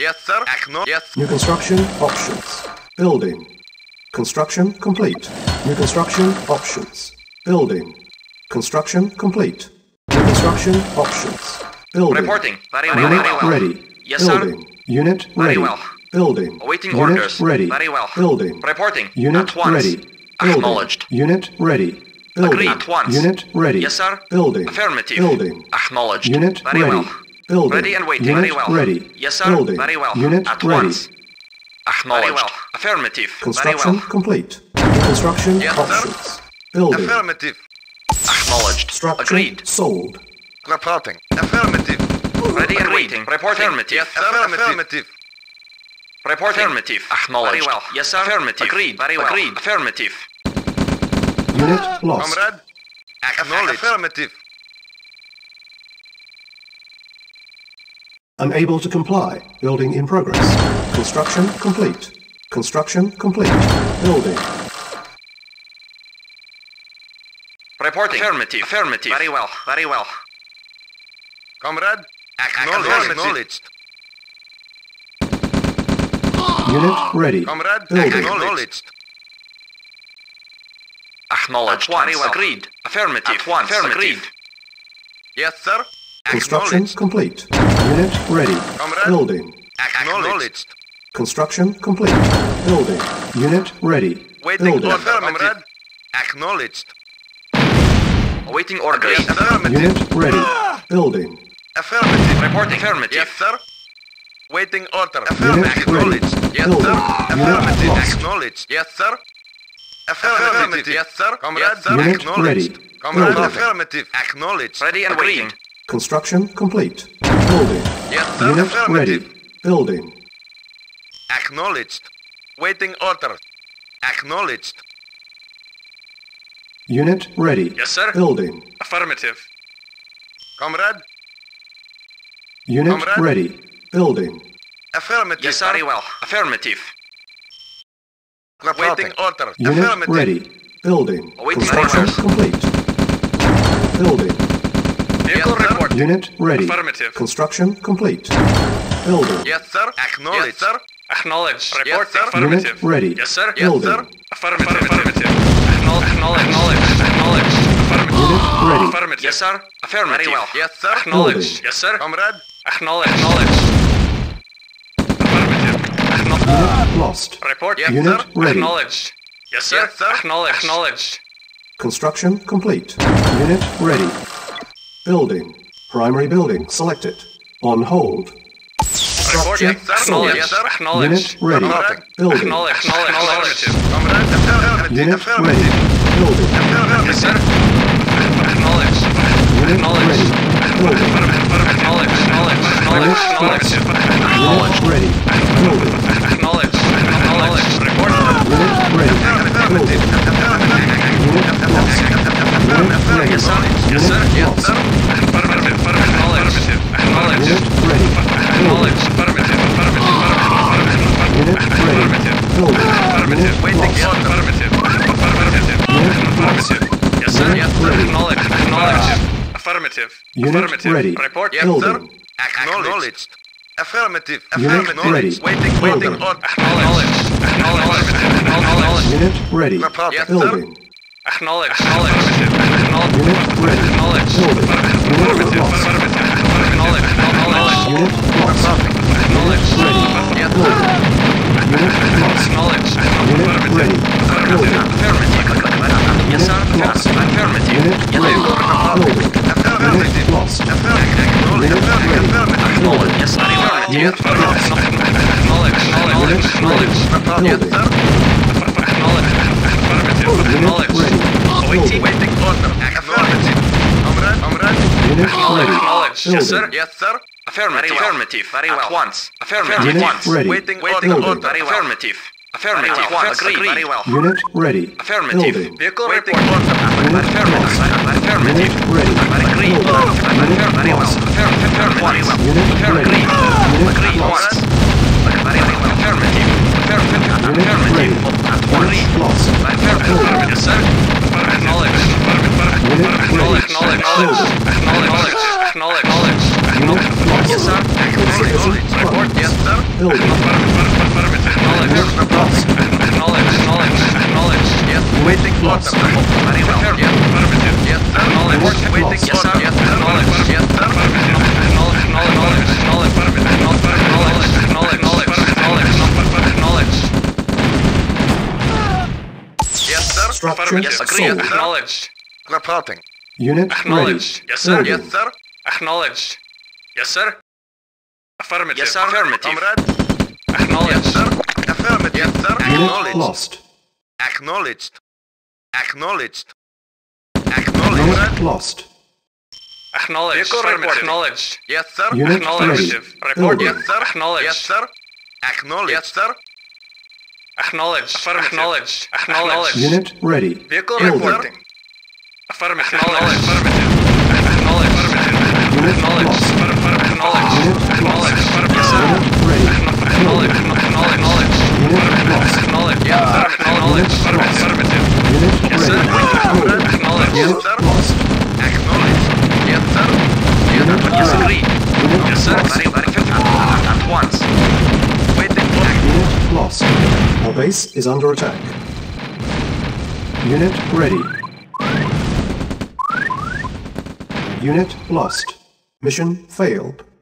Yes, sir. Yes. New construction options. Building. Construction complete. New construction options. Building. Construction complete. New construction options. Building. Reporting. Very well. Unit Very well. ready. Yes, Building. sir. Unit Very ready. well. Building. Awaiting Unit orders. ready. Very well. Building. Reporting. Unit At once. ready. Building. Acknowledged. Unit ready. Building. Agreed. At once. Unit ready. Yes, sir. Building. Affirmative. Building. Acknowledged. Unit Very ready. well. Building. Ready and waiting. Unit Very well. ready. Yes, sir. Building. Very well. Unit At ready. once. Acknowledged. Very well. Affirmative. Construction Very well. complete. New construction Yes, sir. options. Building. Affirmative. Acknowledged. Structure Agreed. sold. Reporting. Affirmative. Ready and waiting. Reporting. Affirmative. Yes, sir. Affirmative. Reporting. Affirmative. Acknowledged. Very well. Yes, sir. Affirmative. Agreed. Very well. Agreed. Affirmative. Unit lost. Comrade. Acknowledged. Affirmative. Unable to comply. Building in progress. Construction complete. Construction complete. Building. Reporting. Affirmative. Affirmative. Very well. Very well. Comrade. Acknowledged. Unit ready. Comrade. Building. Acknowledged. Acknowledged. Very well. Agreed. Affirmative. At once. Agreed. Yes, sir. Construction complete. Unit ready. Comrade. Building. Acknowledged. Construction complete. Building. Unit ready. Waiting Building. order, comrade. Acknowledged. Awaiting orders. Yes, Unit ready. Building. Affirmative. Reporting. Affirmative. Yes, sir. Waiting order. Unit Acknowledged. ready. Yes, Building. sir. Unit Affirmative. lost. Acknowledged. Yes, sir. Affirmative. Yes, sir. Comrade. Yes, sir. Unit Acknowledged. ready. Comrade. Building. Affirmative. Acknowledged. Ready and waiting. Construction complete. Building. Yes, sir. Unit Affirmative. ready. Building. Acknowledged. Waiting order. Acknowledged. Unit ready. Yes, sir. Building. Affirmative. Comrade. Unit Comrade. ready. Building. Affirmative. Yes, sir. Very well. Affirmative. Waiting order. Unit Affirmative. ready. Building. Awaiting Construction orders. complete. Building. Vehicle report. Unit ready. Affirmative. Construction complete. Building. Yes, sir. Acknowledged. Yes, sir. Acknowledged. Report. Yes, sir. Unit ready. Yes, sir. Building. Yes, sir. Affirmative. Affirmative. Acknowledged. Acknowledged. Affirmative. Unit ready. Affirmative. Yes, sir. Affirmative. Very well. Yes, sir. Building. Yes, sir. Comrade. Acknowledged. Affirmative. Unit lost. Report. Yes, Unit sir. ready. Acknowledged. Yes, sir. Yes, sir. Acknowledged. Construction complete. Unit ready. Building. Primary building selected. On hold. Report. Structure Yes, sir. sold. Yes, sir. Unit ready. Building. Acknowledged. Unit ready. Building. Yes, sir. Acknowledged. Unit ready. Building. Unit ready. Building. Report. Unit ready. Building. Unit lost. Unit ready. Yes, sir. Yes, sir. Unit Yes, lost. sir. Unit ready. Building. Unit ready. Building. Unit lost. Unit lost. Yes, sir. Unit Yes, sir. ready. Affirmative. Unit ready. Report. Yes, Building. sir. Acknowledged. Affirmative. Unit ready. Waiting Building. order. Acknowledged. Unit ready. Yes, sir. Building. Acknowledged. Unit ready. Building. Unit lost. Unit lost. Unit ready. Building. Unit lost. Unit ready. Building. Yes, sir. Lost. Affirmative. Unit ready. Building. Unit lost. Unit ready. Acknowledged. Yes, sir. Unit lost. Acknowledged. Unit ready. Building. Unit ready. Building. Waiting order. Affirmative. Comrade. Unit ready. Acknowledged. Yes, sir. Building. Yes, sir. Affirmative. Affirmative. Very well. At once. Affirmative. Unit Once. ready. Waiting Building. order. Very well. Affirmative. Affirmative. Once. Agreed. Very well. Unit ready. Affirmative. Building. Vehicle waiting order. Unit Affirmative. lost. Affirmative. Unit ready. Agreed. Building. Unit Very well. lost. Affirmative. Very well. Unit ready. Agreed. Unit Agreed. lost. Once. Very well. Affirmative. Unit ready. Unit lost. Affirmative. Yes, sir. Acknowledged. Unit ready. Building. Unit lost. Yes, sir. Consolidated. Insufficient Report. funds. Yes, sir. Building. Acknowledged. Lost. Acknowledged. Yes. Waiting Lost. order. Very well. Yes. Yes, sir. Report Waiting lost. yes, sir. Yes, sir. Yes, sir. Yes, sir. Structure Yes, agreed. sold. Acknowledged. Reporting. Unit ready. Acknowledged. Yes, sir. Building. Yes, sir. Acknowledged. Yes, sir. Affirmative. Yes, sir. Affirmative. Comrade. Acknowledged. Yes, sir. Affirmative. Yes, sir. Unit Acknowledged. lost. Acknowledged. Acknowledged. Unit Acknowledged. lost. Acknowledged. Affirmative. Acknowledged. Yes, sir. Unit Acknowledged. ready. Report. Building. Yes, sir. Acknowledged. Yes, sir. Acknowledged. Yes, sir. Acknowledged. Affirmative. Acknowledged. Acknowledged. Unit ready. Vehicle Building. reporting. Affirmative. Acknowledged. Affirmative. Acknowledged. Unit Acknowledged. lost. Acknowledged. Unit Acknowledged. lost. Yes, sir. Unit ready. Acknowledged. Acknowledged. Unit lost. Acknowledged. Yes, sir. Acknowledged. Affirmative. Unit Yes, sir. ready. Building. Acknowledged. Unit Yes, sir. lost. Acknowledged. Yes, sir. Yes, Unit yes, ready. agreed. Unit Yes, sir. lost. At once. Waiting for Unit lost. Our base is under attack. Unit ready. Unit lost. Mission failed.